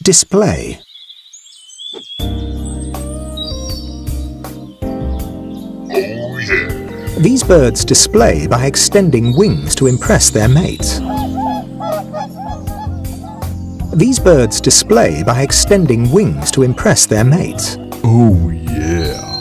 Display. Oh yeah. These birds display by extending wings to impress their mates. These birds display by extending wings to impress their mates. Oh yeah.